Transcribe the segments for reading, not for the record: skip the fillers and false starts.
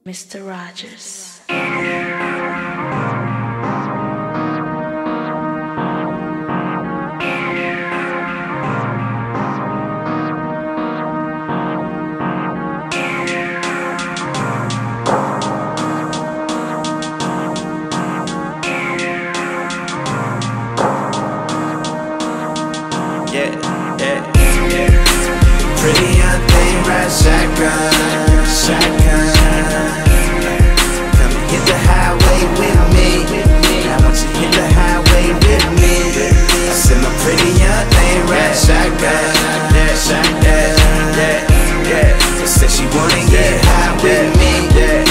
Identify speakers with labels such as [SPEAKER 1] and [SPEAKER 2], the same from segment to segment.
[SPEAKER 1] Mr. Rogers.
[SPEAKER 2] Pretty young thing, ride shotgun, shotgun. Come and hit the highway with me. I want you to hit the highway with me. I said my pretty young thing, ride shotgun, shotgun. I said she wanna get high with me.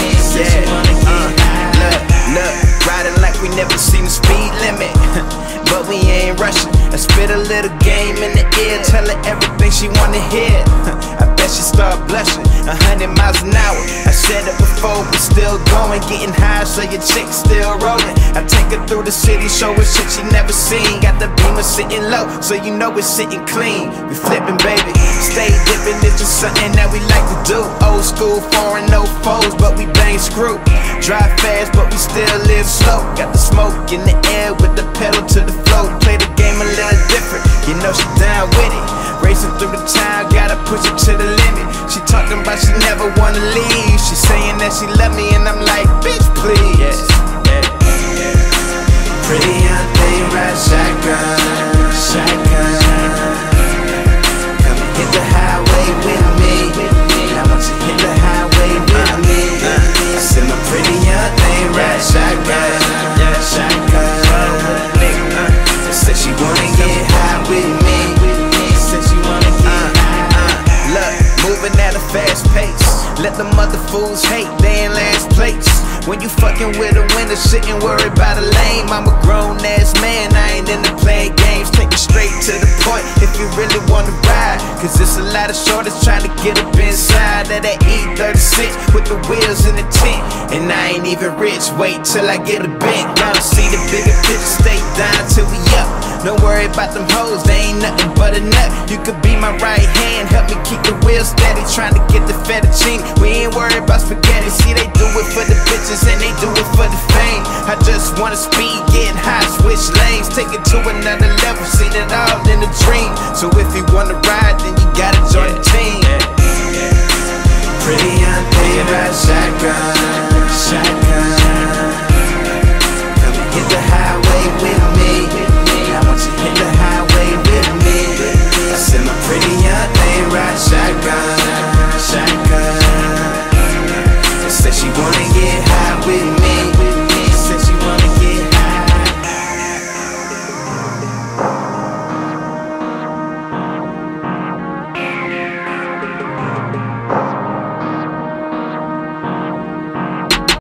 [SPEAKER 2] Look, riding like we never seen the speed limit. But we ain't rushing. I spit a little game in the ear, tell her everything she wanna hear. I bet she start blushing, 100 miles an hour. I said it before, but still going, getting high, so your chick still rolling. I take her through the city, show her shit she never seen. Got the Beamer sitting low, so you know it's sitting clean. We flipping, baby, stay dipping, it's just something that we like to do. Old school, foreign, no foes, but we bang screw. Drive fast, but we still live slow. Got the smoke in the air with the pedal to the floor. Play the game a little different, you know she down with it. Racing through the town, gotta push it to the limit. She talking about she never wanna leave. She saying that she love me and I'm like, bitch, please. Pretty young thing, ride shotgun, shotgun. Come and hit the highway with me. I want you to hit the highway with me. I said my pretty young thing, ride shotgun, shotgun. Said she wanna get high with me. Said she wanna get high. Look, moving at a fast pace. Let the mother fools hate, they in last place. When you fucking with a winner, shouldn't worry about a lame. I'm a grown ass man, I ain't into playing games. Take it straight to the point if you really wanna ride. Cause it's a lot of shorties trying to get up inside of that E36 with the wheels in the tent. And I ain't even rich, wait till I get a bent. Gotta see the bigger picture, stay down till we up. Don't worry about them hoes, they ain't nothing but a nut. You could be my right hand, help me keep the wheels steady. Trying to get the fettuccine, we ain't worried about spaghetti. See, they do it for the bitches and they do it for the fame. I just wanna speed, getting high, switch lanes. Take it to another level, seen it all in a dream. So if you wanna ride, then you gotta join the team. Pretty young thing, ride shotgun, shotgun. Come and hit the highway with me. I want you to hit the highway with me. I said my pretty young thing, ride shotgun, shotgun. I said she wanna get high with me.